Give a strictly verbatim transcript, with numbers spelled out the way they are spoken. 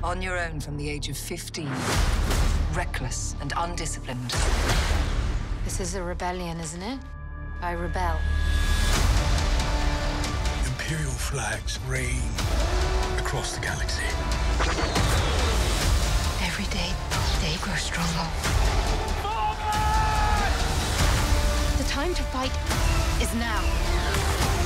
On your own from the age of fifteen. Reckless and undisciplined. This is a rebellion, isn't it? I rebel. Imperial flags reign across the galaxy. Every day, they grow stronger. The time to fight is now.